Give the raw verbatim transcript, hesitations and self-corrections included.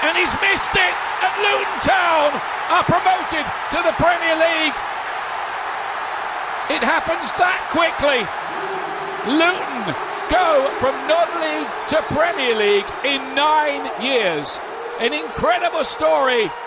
and he's missed it, and Luton Town are promoted to the Premier League. It happens that quickly. Luton go from non-league to Premier League in nine years. An incredible story